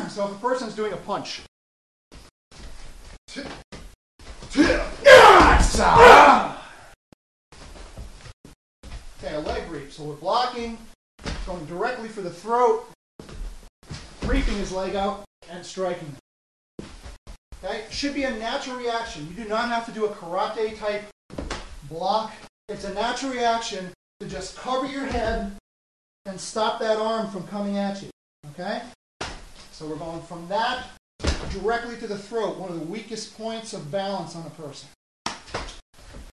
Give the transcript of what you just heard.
So if a person's doing a punch, okay, a leg reap. So we're blocking, going directly for the throat, reaping his leg out, and striking him. Okay, should be a natural reaction. You do not have to do a karate type block. It's a natural reaction to just cover your head and stop that arm from coming at you. Okay? So we're going from that directly to the throat, one of the weakest points of balance on a person.